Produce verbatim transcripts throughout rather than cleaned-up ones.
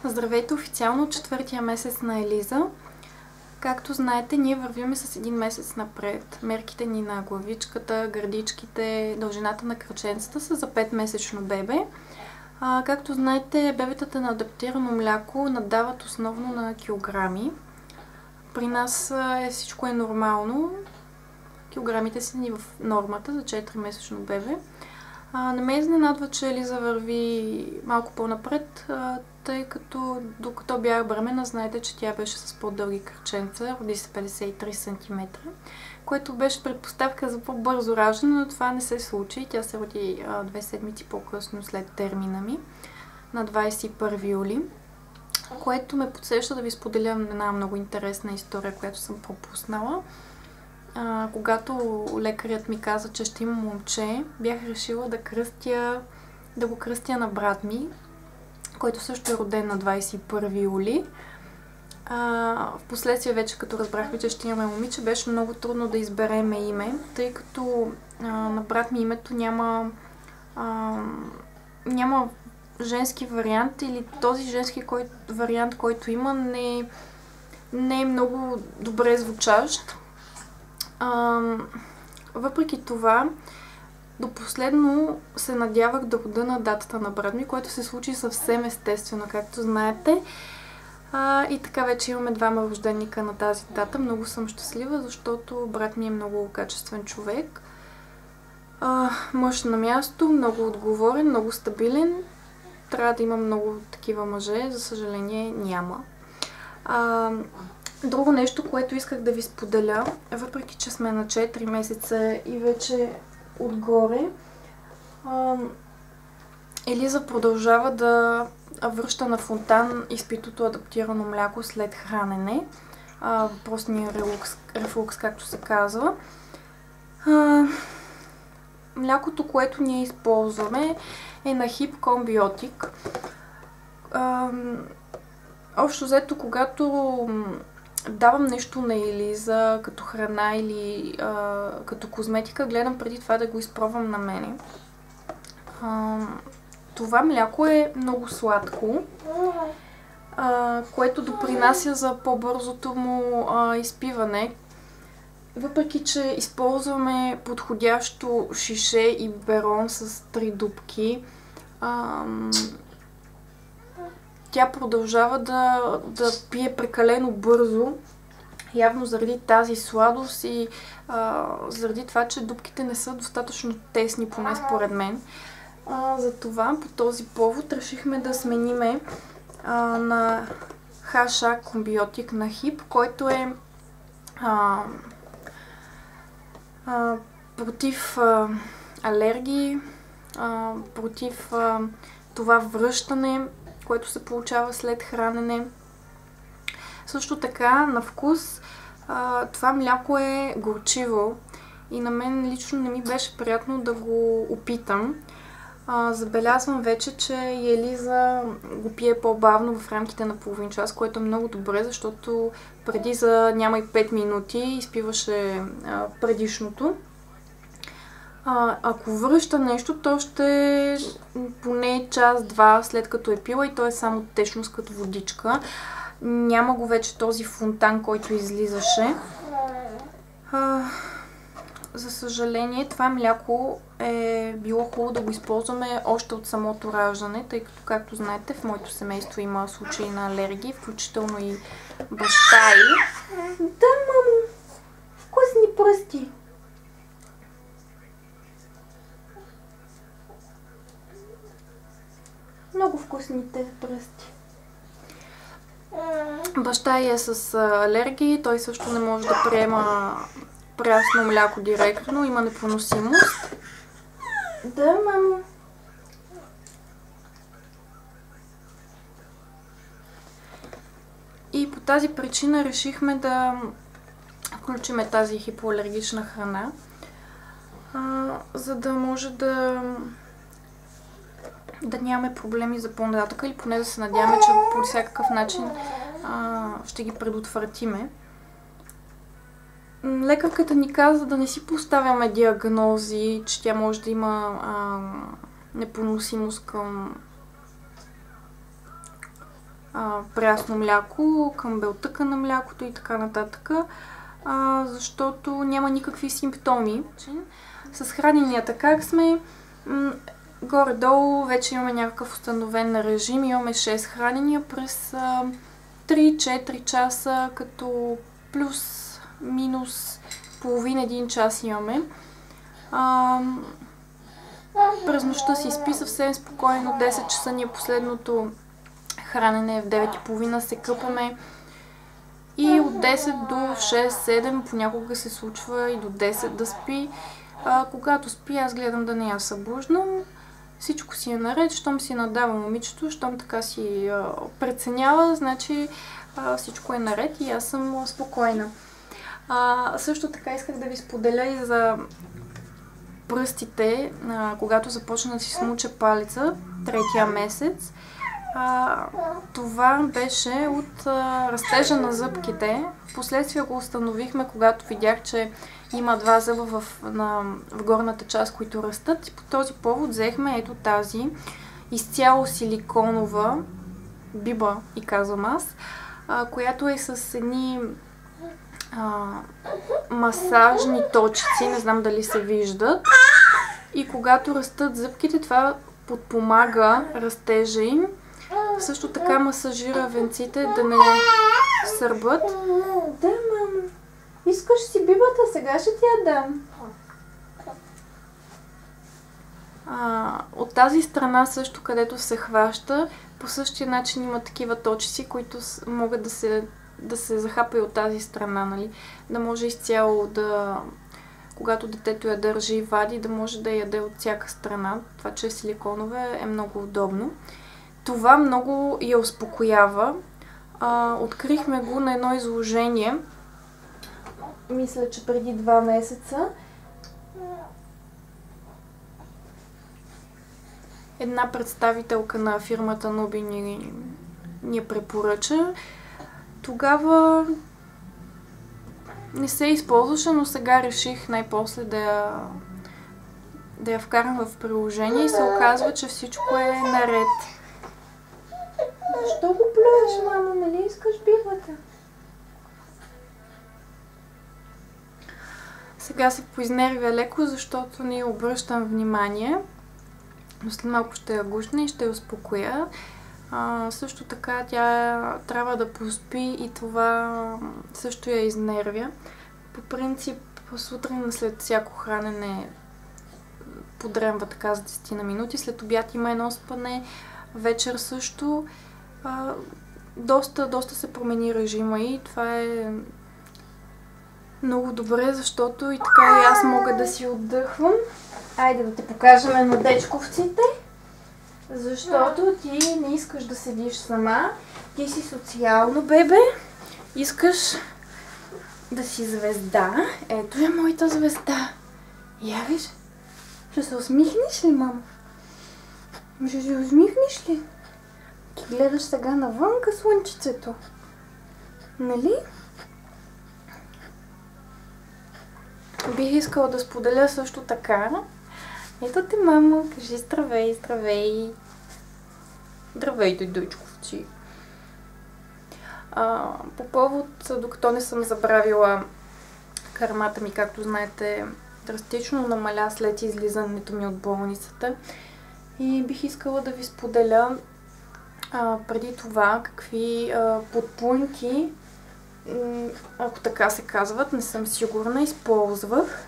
Здравейте, официално четвъртия месец на Елиза. Както знаете, ние вървиме с един месец напред. Мерките ни на главичката, гърдичките, дължината на кръченцата са за петмесечно бебе. А, както знаете, бебетата на адаптирано мляко надават основно на килограми. При нас е, всичко е нормално. Килограмите са ни в нормата за четиримесечно бебе. А, не ме изненадва, че Елиза върви малко по-напред, тъй като докато бях бременна, знаете, че тя беше с по-дълги кръченца, роди се петдесет и три сантиметра, което беше предпоставка за по-бързо раждане, но това не се случи. Тя се роди а, две седмици по-късно след термина ми, на двадесет и първи юли, което ме подсеща да ви споделя една много интересна история, която съм пропуснала. А, когато лекарят ми каза, че ще има момче, бях решила да кръстя, да го кръстя на брат ми, който също е роден на двадесет и първи юли. А, впоследствие вече, като разбрахме, че ще имаме момиче, беше много трудно да избереме име, тъй като а, на брат ми името няма, а, няма женски вариант, или този женски кой, вариант, който има, не, не е много добре звучащ. А, въпреки това, до последно се надявах да рода на датата на брат ми, което се случи съвсем естествено, както знаете. А, и така вече имаме двама рожденика на тази дата. Много съм щастлива, защото брат ми е много качествен човек. А, мъж на място, много отговорен, много стабилен. Трябва да има много такива мъже, за съжаление няма. А, Друго нещо, което исках да ви споделя, въпреки че сме на четири месеца и вече отгоре, Елиза продължава да връща на фонтан изпитото адаптирано мляко след хранене. Въпросния рефлукс, рефлукс, както се казва. Млякото, което ние използваме, е на Хип Комбиотик. Общо взето, когато давам нещо на Елиза като храна или а, като козметика, гледам преди това да го изпробвам на мене. А, това мляко е много сладко, а, което допринася за по-бързото му а, изпиване. Въпреки че използваме подходящо шише и биберон с три дупки, а, тя продължава да, да пие прекалено бързо, явно заради тази сладост и а, заради това, че дупките не са достатъчно тесни, поне според мен. А, затова по този повод решихме да смениме а, на Ейч ей Комбиотик на Хип, който е а, а, против а, алергии, а, против а, това връщане, което се получава след хранене. Също така, на вкус, а, това мляко е горчиво и на мен лично не ми беше приятно да го опитам. А, забелязвам вече, че и Елиза го пие по-бавно в рамките на половин час, което е много добре, защото преди за няма и пет минути изпиваше а, предишното. А, ако връща нещо, то ще поне час-два след като е пила и то е само течност като водичка. Няма го вече този фонтан, който излизаше. А, за съжаление, това мляко е било хубаво да го използваме още от самото раждане, тъй като, както знаете, в моето семейство има случаи на алергии, включително и баща й. Да, мамо! Вкусни пръсти! Много вкусните пръсти. Баща й е с алергии, той също не може да приема прясно мляко директно, има непоносимост. Да, мамо. И по тази причина решихме да включим тази хипоалергична храна, а, за да може да да нямаме проблеми за по-нататък, или поне да се надяваме, че по всякакъв начин а, ще ги предотвратиме. Лекарката ни каза да не си поставяме диагнози, че тя може да има а, непоносимост към а, прясно мляко към белтъка на млякото и така нататък, а, защото няма никакви симптоми. С храненията как сме? М- горе-долу вече имаме някакъв установен режим. Имаме шест хранения през а, три-четири часа, като плюс-минус половин-един час имаме. А, през нощта си спи съвсем спокойно. десет часа ни е последното хранене, в девет и половина се къпаме. И от десет до шест-седем понякога се случва и до десет да спи. А, когато спи, аз гледам да не я събуждам. Всичко си е наред, щом си надава момичето, щом така си а, преценява, значи а, всичко е наред и аз съм спокойна. А, също така исках да ви споделя и за пръстите, а, когато започна да си смуча палеца, третия месец. А, това беше от а, растежа на зъбките. Впоследствие го установихме, когато видях, че има два зъба в, на, в горната част, които растат. И по този повод взехме ето тази изцяло силиконова биба, и казвам аз, а, която е с едни а, масажни точици, не знам дали се виждат. И когато растат зъбките, това подпомага растежа им. Също така масажира венците да не сърбат. Да, мамо. Искаш си бибата, сега ще ти я дам. А, от тази страна също, където се хваща, по същия начин има такива точици, които могат да се, да се захапа и от тази страна, нали? Да може изцяло да, когато детето я държи и вади, да може да яде от всяка страна. Това, че е силиконове, е много удобно. Това много я успокоява. А, открихме го на едно изложение, мисля, че преди два месеца. Една представителка на фирмата Ноби ни, ни я препоръча. Тогава не се използваше, но сега реших най-после да я, да я вкарам в приложение и се оказва, че всичко е наред. Защо го плюеш, мамо? Нали искаш бибата? Сега се поизнервя леко, защото не обръщам внимание. Но след малко ще я гушна и ще я успокоя. А, също така тя трябва да поспи и това също я изнервя. По принцип, сутрин след всяко хранене подремва така за десет на минути. След обяд има едно спане. Вечер също. А, доста, доста се промени режима и това е много добре, защото и така и аз мога да си отдъхвам. Айде да те покажем на дечковците, защото ти не искаш да седиш сама. Ти си социално бебе, искаш да си звезда. Ето е моята звезда. Я виж, ще се усмихнеш ли, мама? Ще се усмихнеш ли? Ти гледаш сега навънка слънчицето. Нали? Бих искала да споделя също така. Ето те, мамо, кажи здравей, здравей. Здравейте, дъчковци. А, по повод, докато не съм забравила, кърмата ми, както знаете, драстично намаля след излизането ми от болницата. И бих искала да ви споделя а, преди това какви а, подплънки, ако така се казват, не съм сигурна, използвах.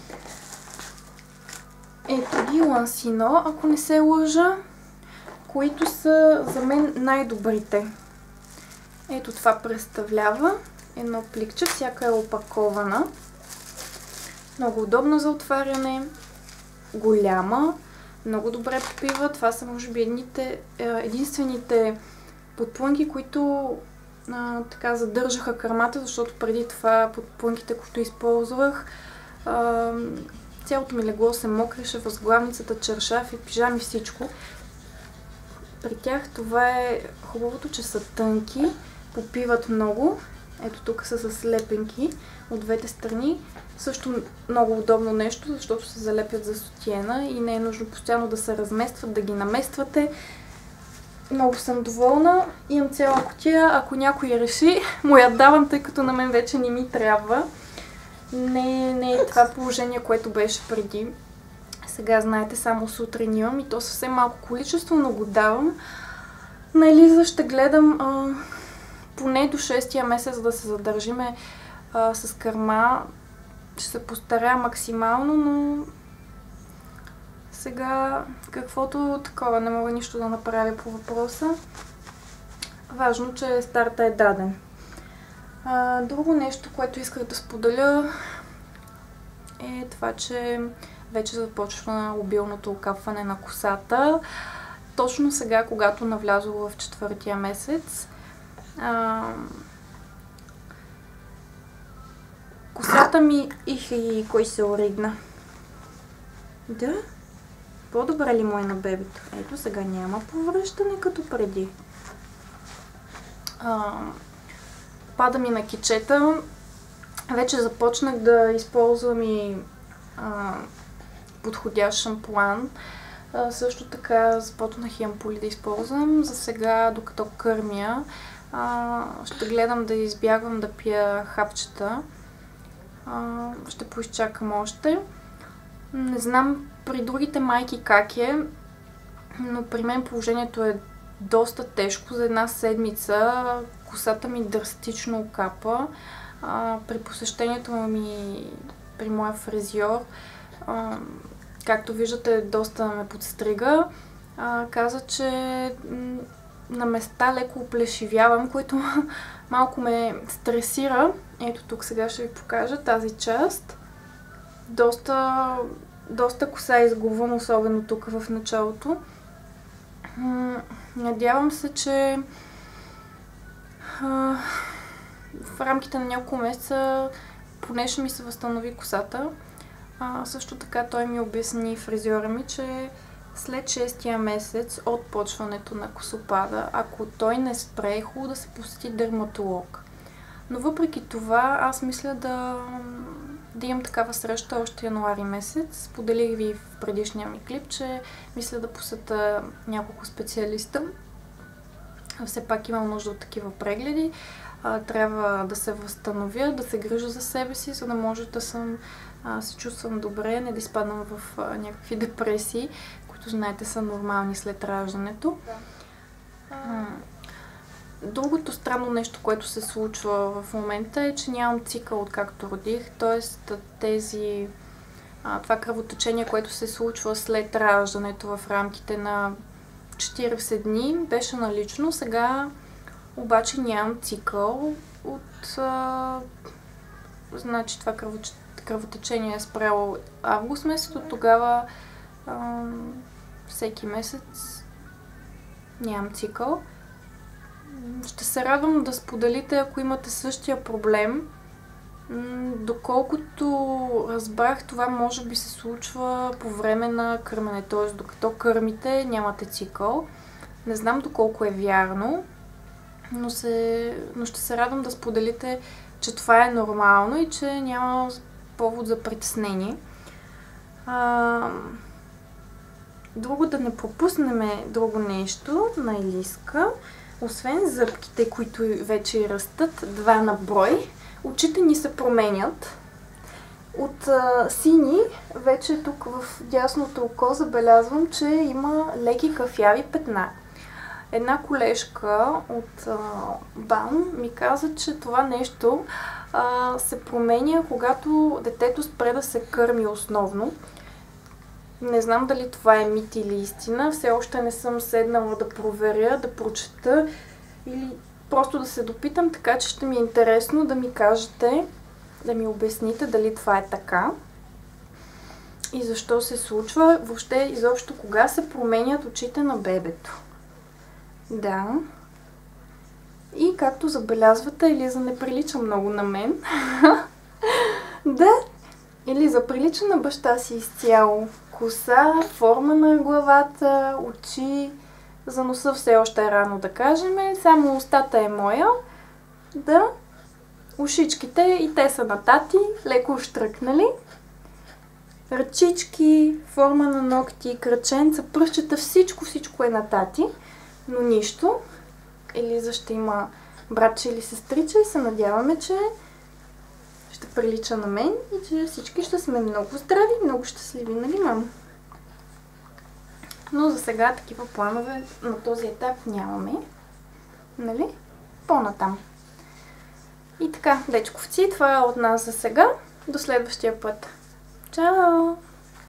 Ето ги, Лансино, ако не се лъжа, които са за мен най-добрите. Ето това представлява едно пликче, всяка е опакована. Много удобно за отваряне, голяма, много добре попива. Това са може би едните, единствените подплънки, които а, така задържаха кърмата, защото преди това подплънките, които използвах, а, цялото ми легло се мокреше, възглавницата, чершафи, пижами, всичко. При тях това е хубавото, че са тънки, попиват много. Ето тук са с лепенки от двете страни. Също много удобно нещо, защото се залепят за сутиена и не е нужно постоянно да се разместват, да ги намествате. Много съм доволна. Имам цяла кутия. Ако някой реши, му я давам, тъй като на мен вече не ми трябва. Не, не е това положение, което беше преди. Сега, знаете, само сутрин имам и то съвсем малко количество, но го давам. На Елиза ще гледам а, поне до шестия месец да се задържиме а, с кърма. Ще се постаря максимално, но сега каквото такова не мога нищо да направя по въпроса. Важно, че старта е даден. А, друго нещо, което исках да споделя е това, че вече започва обилното окапване на косата. Точно сега, когато навлязох в четвъртия месец, а, косата ми их и кой се оригна. Да? По-добре ли му е на бебето? Ето сега няма повръщане като преди. А, пада ми на кичета. Вече започнах да използвам и а, подходящ шампуан. А, също така започнах и ампули да използвам. За сега, докато кърмя, а, ще гледам да избягвам да пия хапчета. А, ще поизчакам още. Не знам при другите майки как е, но при мен положението е доста тежко. За една седмица косата ми драстично окапа. А, при посещението ми при моя фризьор, а, както виждате, доста ме подстрига. А, каза, че на места леко оплешивявам, което малко ме стресира. Ето тук сега ще ви покажа тази част. Доста, доста коса изгубвам, особено тук в началото. Надявам се, че а, в рамките на няколко месеца поне ще ми се възстанови косата. А, също така той ми обясни, фризьора ми, че след шестия месец от почването на косопада, ако той не спре, е хубаво да се посети дерматолог. Но въпреки това, аз мисля да, да имам такава среща още януари месец. Споделих ви в предишния ми клип, че мисля да посета няколко специалиста. Все пак имам нужда от такива прегледи. Трябва да се възстановя, да се грижа за себе си, за да може да съм, се чувствам добре, не да изпадам в някакви депресии, които, знаете, са нормални след раждането. Да. Другото странно нещо, което се случва в момента е, че нямам цикъл откакто родих, т.е. тези, това кръвотечение, което се случва след раждането в рамките на четиридесет дни, беше налично. Сега обаче нямам цикъл от... А, значи това кръвотечение е спряло август месец, от тогава а, всеки месец нямам цикъл. Ще се радвам да споделите, ако имате същия проблем. Доколкото разбрах, това може би се случва по време на кърмене, т.е. докато кърмите нямате цикъл. Не знам доколко е вярно, но, се, но ще се радвам да споделите, че това е нормално и че няма повод за притеснение. А, друго да не пропуснем друго нещо на Елиска. Освен зъбките, които вече растат, два на брой, очите ни се променят. От а, сини, вече тук в дясното око забелязвам, че има леки кафяви петна. Една колежка от а, БАН ми каза, че това нещо а, се променя, когато детето спре да се кърми основно. Не знам дали това е мит или истина, все още не съм седнала да проверя, да прочета или просто да се допитам, така че ще ми е интересно да ми кажете, да ми обясните дали това е така и защо се случва, въобще изобщо кога се променят очите на бебето. Да. И както забелязвате, Елиза не прилича много на мен. Да, Елиза прилича на баща си изцяло. Коса, форма на главата, очи, за носа все още е рано да кажем, само устата е моя. Да, ушичките и те са на тати, леко уштръкнали. Ръчички, форма на ногти, кръченца, пръщета, всичко, всичко е на тати. Но нищо. Елиза ще има братче или сестрича и се надяваме, че ще прилича на мен и че всички ще сме много здрави и много щастливи, нали, мамо? Но за сега такива планове на този етап нямаме. Нали? По-натам. И така, дечковци, това е от нас за сега. До следващия път. Чао!